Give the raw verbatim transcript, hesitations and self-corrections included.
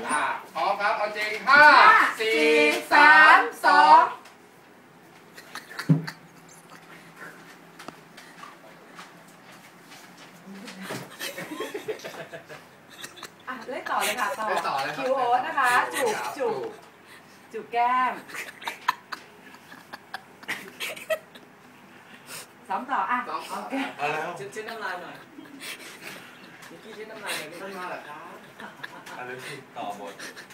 อ่าพร้อมครับเอาจริงห้าสี่สาม สองอ่ะเล่นต่อเลยค่ะต่อเล่นต่อเลยครับคิวโอ๊ตนะคะจูบจูบจูบแก้มซ้อมต่ออ่ะสองสองโอเคเอาแล้วเช็ดเช็ดน้ำลายหน่อยนิกกี้เช็ดน้ำลายหน่อยมันมาเหรอครับอันนี้คือต่อบท